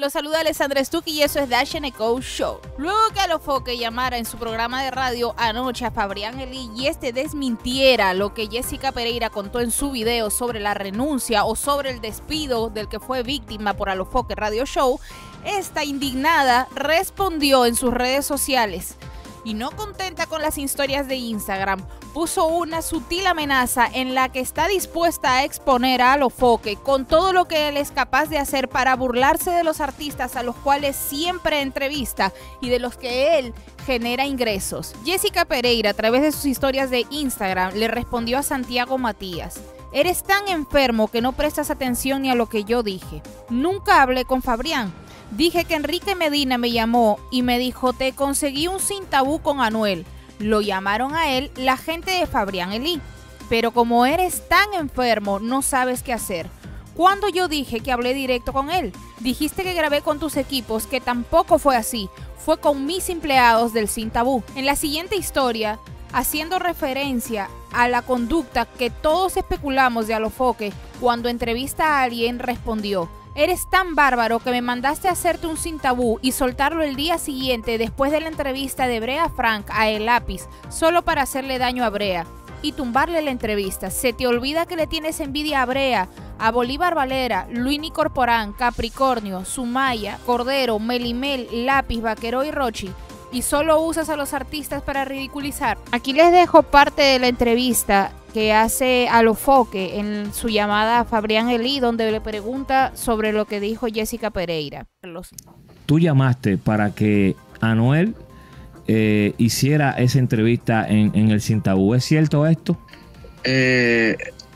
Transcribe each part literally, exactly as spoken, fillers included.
Los saluda Alessandra Stucky y eso es Dash and Echo Show. Luego que Alofoque llamara en su programa de radio anoche a Fabrián Elí y este desmintiera lo que Jessica Pereira contó en su video sobre la renuncia o sobre el despido del que fue víctima por Alofoque Radio Show, esta indignada respondió en sus redes sociales. Y no contenta con las historias de Instagram, puso una sutil amenaza en la que está dispuesta a exponer a Alofoque con todo lo que él es capaz de hacer para burlarse de los artistas a los cuales siempre entrevista y de los que él genera ingresos. Jessica Pereira, a través de sus historias de Instagram, le respondió a Santiago Matías: eres tan enfermo que no prestas atención ni a lo que yo dije. Nunca hablé con Fabrián. Dije que Enrique Medina me llamó y me dijo, te conseguí un sin tabú con Anuel. Lo llamaron a él la gente de Fabrián Elí. Pero como eres tan enfermo, no sabes qué hacer. Cuando yo dije que hablé directo con él, dijiste que grabé con tus equipos, que tampoco fue así. Fue con mis empleados del sin tabú. En la siguiente historia, haciendo referencia a la conducta que todos especulamos de Alofoque, cuando entrevista a alguien respondió: eres tan bárbaro que me mandaste a hacerte un sin tabú y soltarlo el día siguiente después de la entrevista de Brea Frank a El Lápiz, solo para hacerle daño a Brea y tumbarle la entrevista. Se te olvida que le tienes envidia a Brea, a Bolívar Valera, Luini Corporán, Capricornio, Sumaya, Cordero, Melimel, Lápiz, Vaquero y Rochi. Y solo usas a los artistas para ridiculizar. Aquí les dejo parte de la entrevista que hace Alofoque en su llamada a Fabrián Elí, donde le pregunta sobre lo que dijo Jessica Pereira. Tú llamaste para que Anuel eh, hiciera esa entrevista en, en el Sin Tabú. ¿Es cierto esto? Eh,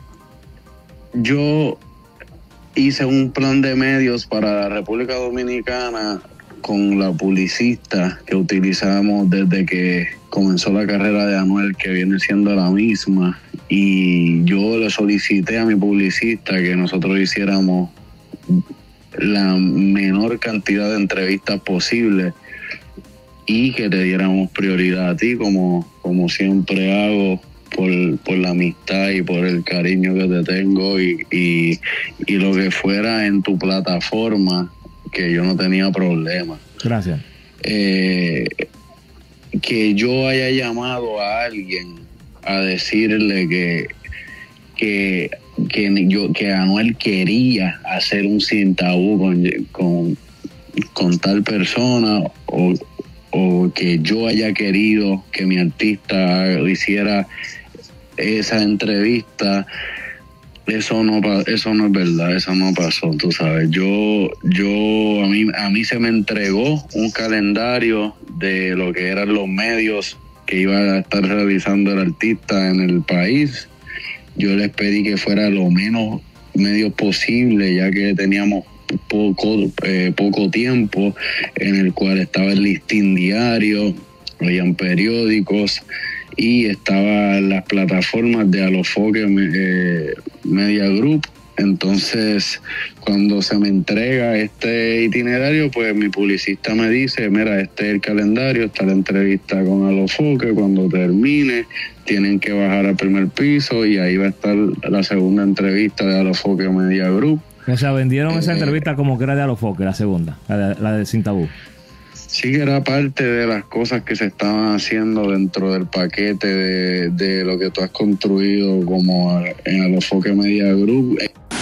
yo hice un plan de medios para la República Dominicana con la publicista que utilizamos desde que comenzó la carrera de Anuel, que viene siendo la misma, y yo le solicité a mi publicista que nosotros hiciéramos la menor cantidad de entrevistas posible y que te diéramos prioridad a ti, como, como siempre hago, por, por la amistad y por el cariño que te tengo, y, y, y lo que fuera en tu plataforma, que yo no tenía problema. Gracias. Eh, que yo haya llamado a alguien a decirle que, que, que, yo, que Anuel quería hacer un sin tabú con, con, con tal persona, o, o que yo haya querido que mi artista hiciera esa entrevista, Eso no, eso no es verdad, eso no pasó, tú sabes. Yo, yo, a mí, a mí se me entregó un calendario de lo que eran los medios que iba a estar realizando el artista en el país. Yo les pedí que fuera lo menos medios posible, ya que teníamos poco, eh, poco tiempo, en el cual estaba el listín diario, habían periódicos, y estaban las plataformas de Alofoque eh, Media Group. Entonces, cuando se me entrega este itinerario, pues mi publicista me dice, mira, este es el calendario, está la entrevista con Alofoque, cuando termine tienen que bajar al primer piso y ahí va a estar la segunda entrevista de Alofoque Media Group. O sea, vendieron eh, esa entrevista como que era de Alofoque, la segunda, la de, la de Sin Tabú. Sí, que era parte de las cosas que se estaban haciendo dentro del paquete de, de lo que tú has construido como en Alofoque Media Group.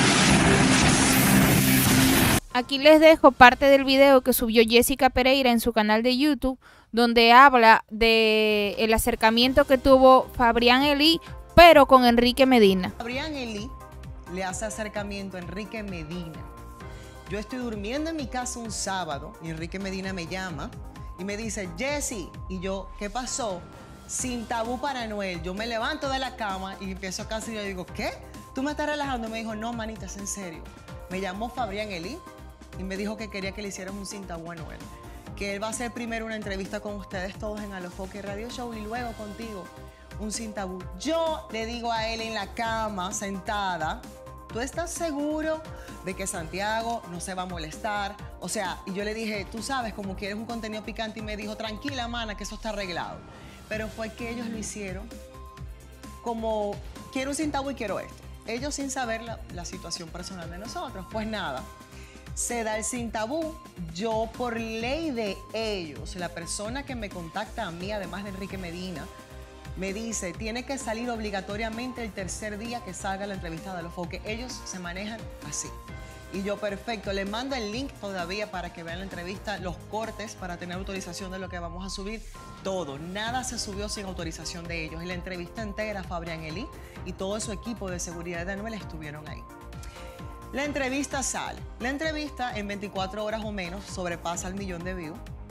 Aquí les dejo parte del video que subió Jessica Pereira en su canal de YouTube, donde habla de el acercamiento que tuvo Fabrián Elí, pero con Enrique Medina. Fabrián Elí le hace acercamiento a Enrique Medina. Yo estoy durmiendo en mi casa un sábado y Enrique Medina me llama y me dice, Jessy, y yo, ¿qué pasó? Sin tabú para Anuel. Yo me levanto de la cama y empiezo casi, y yo digo, ¿qué? ¿Tú me estás relajando? Me dijo, no, manita, es en serio. Me llamó Fabrián Elí y me dijo que quería que le hicieras un sin tabú a Anuel. Que él va a hacer primero una entrevista con ustedes todos en Alofoque Radio Show y luego contigo un sin tabú. Yo le digo a él en la cama, sentada, ¿tú estás seguro de que Santiago no se va a molestar? O sea, y yo le dije, tú sabes, como quieres un contenido picante, y me dijo, tranquila, mana, que eso está arreglado. Pero fue que ellos lo hicieron como, quiero un sin tabú y quiero esto. Ellos sin saber la, la situación personal de nosotros. Pues nada, Se da el sin tabú. Yo, por ley de ellos, la persona que me contacta a mí, además de Enrique Medina, me dice, tiene que salir obligatoriamente el tercer día que salga la entrevista de los foques. Ellos se manejan así. Y yo, perfecto, le mando el link todavía para que vean la entrevista, los cortes para tener autorización de lo que vamos a subir, todo. Nada se subió sin autorización de ellos. Y la entrevista entera, Fabián Elí y todo su equipo de seguridad de Anuel estuvieron ahí. La entrevista sale. La entrevista en veinticuatro horas o menos sobrepasa el millón de views.